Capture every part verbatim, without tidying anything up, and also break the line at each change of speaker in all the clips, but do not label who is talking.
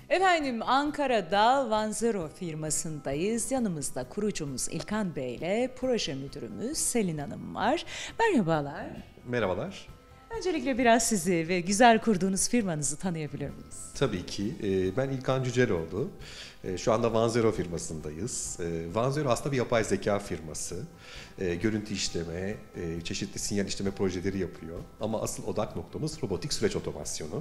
Efendim Ankara'da Vanzero firmasındayız. Yanımızda kurucumuz İlkan Bey ile proje müdürümüz Selin Hanım var. Merhabalar.
Merhabalar.
Öncelikle biraz sizi ve güzel kurduğunuz firmanızı tanıyabilir miyiz?
Tabii ki. Ben İlkan Cüceloğlu. Şu anda Vanzero firmasındayız. Vanzero aslında bir yapay zeka firması. Görüntü işleme, çeşitli sinyal işleme projeleri yapıyor. Ama asıl odak noktamız robotik süreç otomasyonu.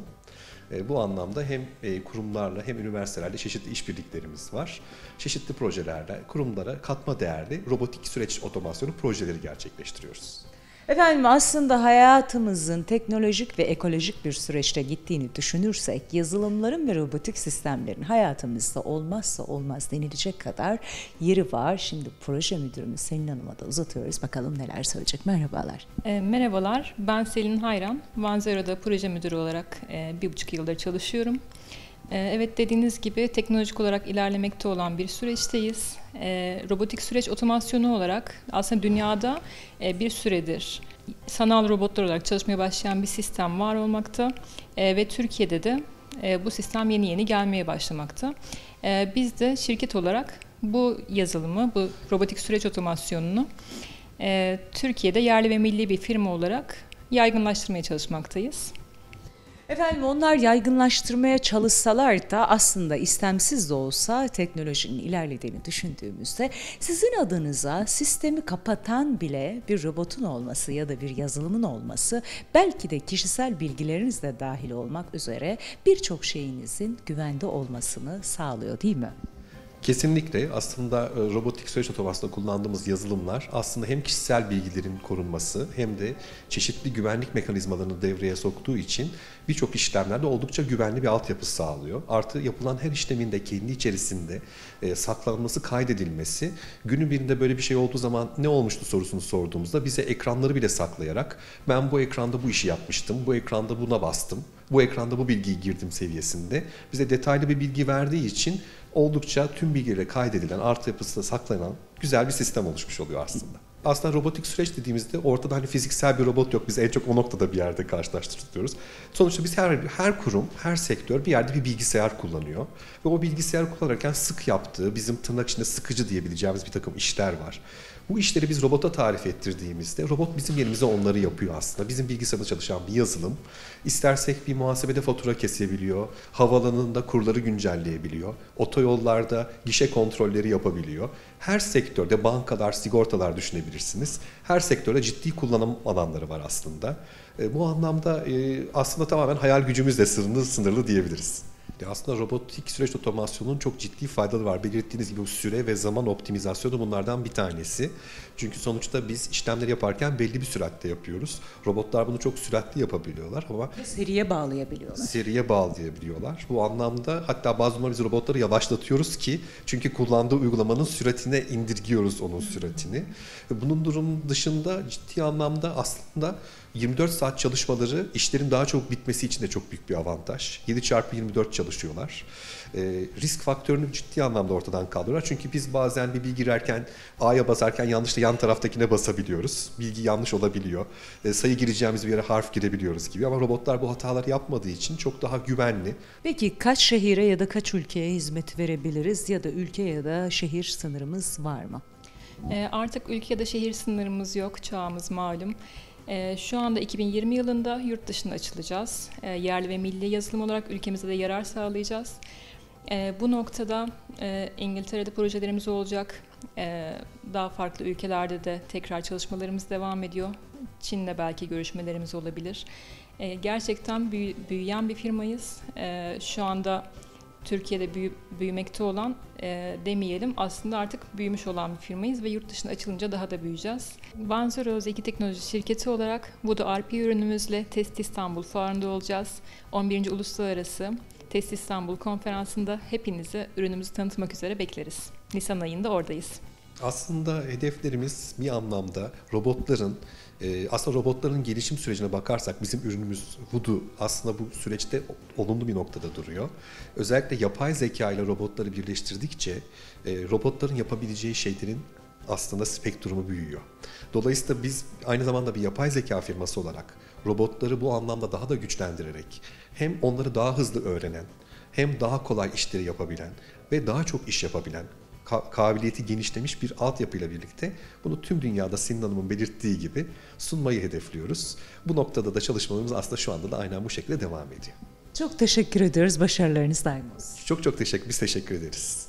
Bu anlamda hem kurumlarla hem üniversitelerle çeşitli işbirliklerimiz var. Çeşitli projelerle kurumlara katma değerli robotik süreç otomasyonu projeleri gerçekleştiriyoruz.
Efendim aslında hayatımızın teknolojik ve ekolojik bir süreçte gittiğini düşünürsek yazılımların ve robotik sistemlerin hayatımızda olmazsa olmaz denilecek kadar yeri var. Şimdi proje müdürümüz Selin Hanım'a da uzatıyoruz. Bakalım neler söyleyecek. Merhabalar.
E, merhabalar, ben Selin Hayran. Vanzero'da proje müdürü olarak e, bir buçuk yıldır çalışıyorum. E, evet dediğiniz gibi teknolojik olarak ilerlemekte olan bir süreçteyiz. E, robotik süreç otomasyonu olarak aslında dünyada e, bir süredir sanal robotlar olarak çalışmaya başlayan bir sistem var olmakta e, ve Türkiye'de de e, bu sistem yeni yeni gelmeye başlamakta. E, biz de şirket olarak bu yazılımı, bu robotik süreç otomasyonunu e, Türkiye'de yerli ve milli bir firma olarak yaygınlaştırmaya çalışmaktayız.
Efendim onlar yaygınlaştırmaya çalışsalar da aslında istemsiz de olsa teknolojinin ilerlediğini düşündüğümüzde sizin adınıza sistemi kapatan bile bir robotun olması ya da bir yazılımın olması belki de kişisel bilgileriniz de dahil olmak üzere birçok şeyinizin güvende olmasını sağlıyor değil mi?
Kesinlikle aslında robotik süreç otomasyonunda kullandığımız yazılımlar aslında hem kişisel bilgilerin korunması hem de çeşitli güvenlik mekanizmalarını devreye soktuğu için birçok işlemlerde oldukça güvenli bir altyapı sağlıyor. Artı yapılan her işlemin de kendi içerisinde e, saklanması, kaydedilmesi, günün birinde böyle bir şey olduğu zaman ne olmuştu sorusunu sorduğumuzda bize ekranları bile saklayarak ben bu ekranda bu işi yapmıştım, bu ekranda buna bastım, bu ekranda bu bilgiyi girdim seviyesinde bize detaylı bir bilgi verdiği için oldukça tüm bilgileri kaydedilen, artı yapısında saklanan güzel bir sistem oluşmuş oluyor aslında. Aslında robotik süreç dediğimizde ortada hani fiziksel bir robot yok. Biz en çok o noktada bir yerde karşılaştırıyoruz. Sonuçta biz her her kurum, her sektör bir yerde bir bilgisayar kullanıyor. Ve o bilgisayar kullanırken sık yaptığı, bizim tırnak içinde sıkıcı diyebileceğimiz bir takım işler var. Bu işleri biz robota tarif ettirdiğimizde robot bizim yerimize onları yapıyor aslında. Bizim bilgisayarda çalışan bir yazılım. İstersek bir muhasebede fatura kesebiliyor, havaalanında kurları güncelleyebiliyor, otoyollarda gişe kontrolleri yapabiliyor. Her sektörde bankalar, sigortalar düşünebilirsiniz. Her sektörde ciddi kullanım alanları var aslında. E, bu anlamda e, aslında tamamen hayal gücümüzle sınırlı, sınırlı diyebiliriz. Aslında robotik süreç otomasyonunun çok ciddi faydaları var. Belirttiğiniz gibi bu süre ve zaman optimizasyonu bunlardan bir tanesi. Çünkü sonuçta biz işlemleri yaparken belli bir süratte yapıyoruz. Robotlar bunu çok süratli yapabiliyorlar ama
Seriye bağlayabiliyorlar.
Seriye bağlayabiliyorlar. Bu anlamda hatta bazı zaman biz robotları yavaşlatıyoruz ki çünkü kullandığı uygulamanın süratine indirgiyoruz onun süratini. Bunun durum dışında ciddi anlamda aslında yirmi dört saat çalışmaları işlerin daha çok bitmesi için de çok büyük bir avantaj. yedi çarpı yirmi dört çalışıyorlar. E, risk faktörünü ciddi anlamda ortadan kaldırıyorlar. Çünkü biz bazen bir bilgi girerken A'ya basarken yanlışla yan taraftakine basabiliyoruz. Bilgi yanlış olabiliyor. E, sayı gireceğimiz bir yere harf girebiliyoruz gibi. Ama robotlar bu hataları yapmadığı için çok daha güvenli.
Peki kaç şehire ya da kaç ülkeye hizmet verebiliriz ya da ülke ya da şehir sınırımız var mı?
E, artık ülke ya da şehir sınırımız yok, çağımız malum. E, şu anda iki bin yirmi yılında yurt dışına açılacağız. E, yerli ve milli yazılım olarak ülkemize de yarar sağlayacağız. E, bu noktada e, İngiltere'de projelerimiz olacak. E, daha farklı ülkelerde de tekrar çalışmalarımız devam ediyor. Çin'le belki görüşmelerimiz olabilir. E, gerçekten büyü, büyüyen bir firmayız. E, şu anda Türkiye'de büyü, büyümekte olan e, demeyelim aslında artık büyümüş olan bir firmayız ve yurt dışına açılınca daha da büyüyeceğiz. Vanzero Zeki Teknoloji Şirketi olarak Voodoo R P ürünümüzle Test İstanbul Fuarı'nda olacağız. on birinci Uluslararası Test İstanbul Konferansı'nda hepinizi ürünümüzü tanıtmak üzere bekleriz. Nisan ayında oradayız.
Aslında hedeflerimiz bir anlamda robotların, aslında robotların gelişim sürecine bakarsak bizim ürünümüz Voodoo aslında bu süreçte olumlu bir noktada duruyor. Özellikle yapay zeka ile robotları birleştirdikçe robotların yapabileceği şeylerin aslında spektrumu büyüyor. Dolayısıyla biz aynı zamanda bir yapay zeka firması olarak robotları bu anlamda daha da güçlendirerek hem onları daha hızlı öğrenen hem daha kolay işleri yapabilen ve daha çok iş yapabilen, ka- kabiliyeti genişlemiş bir altyapıyla birlikte bunu tüm dünyada Selin Hanım'ın belirttiği gibi sunmayı hedefliyoruz. Bu noktada da çalışmalarımız aslında şu anda da aynen bu şekilde devam ediyor.
Çok teşekkür ediyoruz. Başarılarınız daim olsun.
Çok çok teşekkür, biz teşekkür ederiz.